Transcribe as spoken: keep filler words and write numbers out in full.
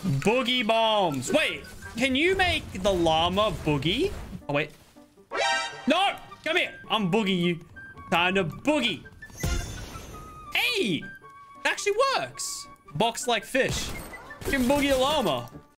Boogie bombs. Wait, can you make the llama boogie? Oh, wait. No, come here. I'm boogie you. Time to boogie. Hey, it actually works. Box like fish. You can boogie a llama.